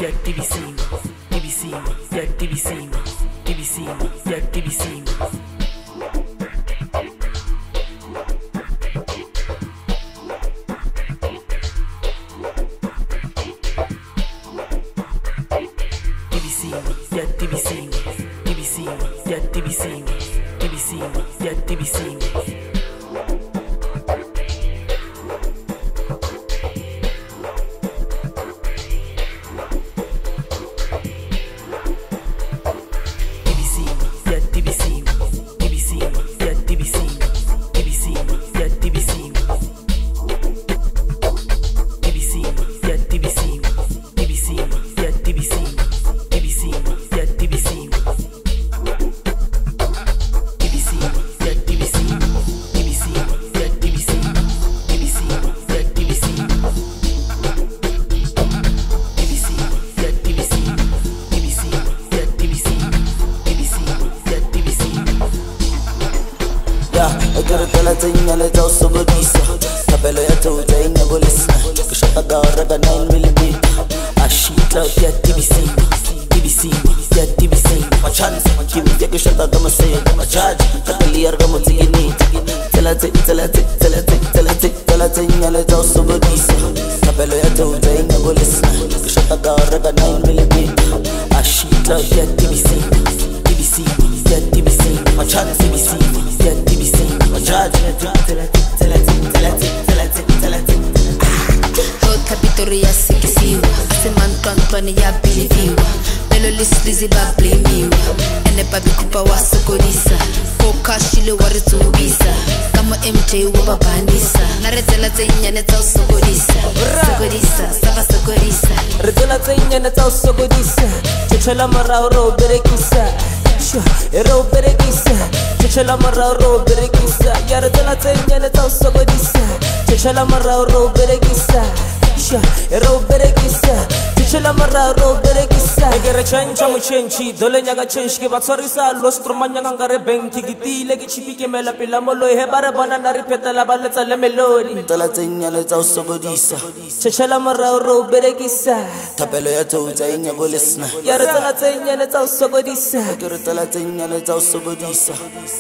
Chenchi dole nyaga chenchi ke batsorisa los tromanya ngare benki gitile ke chipike mela pela molo he bare bana na ripeta la baletsa le melodi tala tsenya le tsa sogodisa tshela morao ro berekisa thapelo ya tsa inya go lesna ya re tala tsenya le tsa sogodisa ke re tala tsenya le tsa sogodisa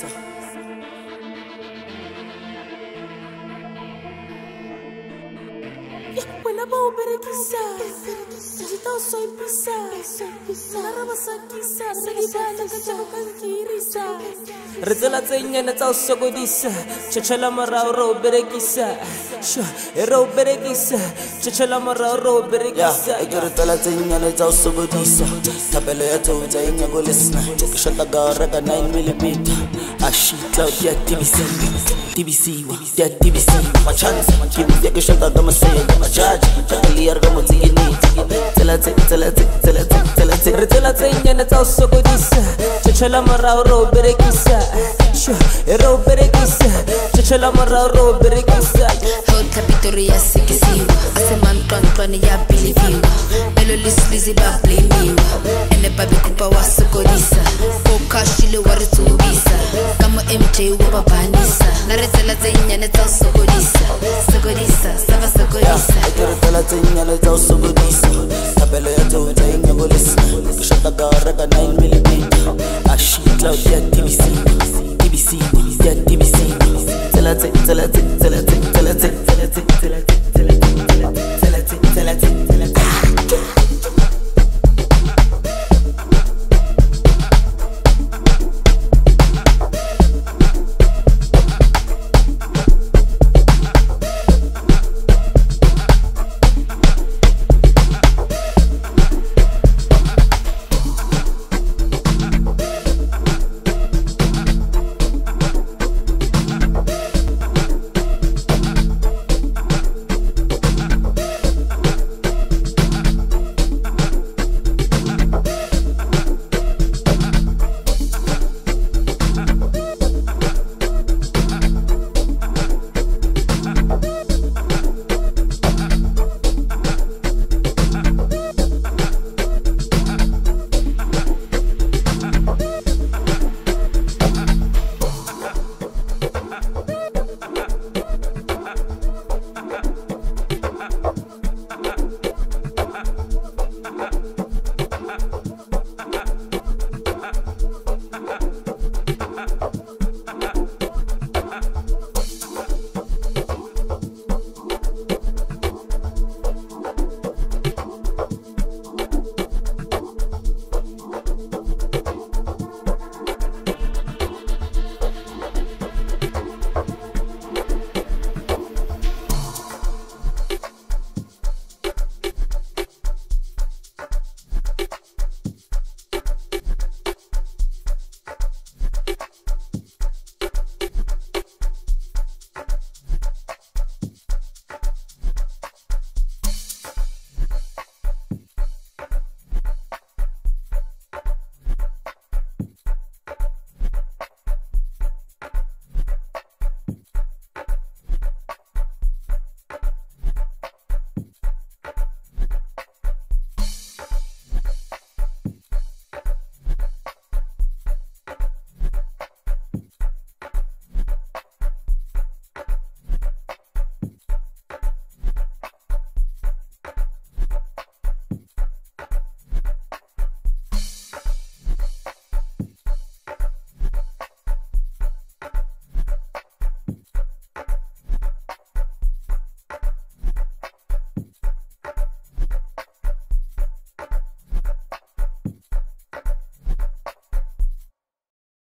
wena ba o berekisa Jita soy pisa, la raba sakisa, se di bala ka tšago ka nkirisa. Re tsela tsenyane tsa o sokodisa, tšhetšhela morao re o berekisa. Re o berekisa, tšhetšhela morao re o berekisa. Ke re tsela tsenyane tsa o sokodisa, thapelo ya tsa inya go lesna. Ke shota ka reka 9mm, ashitla ya TBC, ya TBC. Machance, ke shota ka masega, machaji, kakaliar ka motsigini. Tela tsenyane tsa o sokodisa, tšhetšhela morao re o berekisa. Re o berekisa, tšhetšhela morao re o berekisa. Ho capitori ya sekisiwa, ase mantwantwane ya biliviwa. Melo lislizi ba blamiwa, ene babi kupa wa sokodisa. Ho kashile wa ritubisa, kamo MJ wa babanisa. Nare tela tsenyane tsa o sokodisa, sokodisa, sava sokodisa. Ke tela tsenyane tsa o sokodisa, thapelo ya tsa inya go lesna. Ke shota ka reka 9mm, ashitla ya TBC, ya TBC. Tela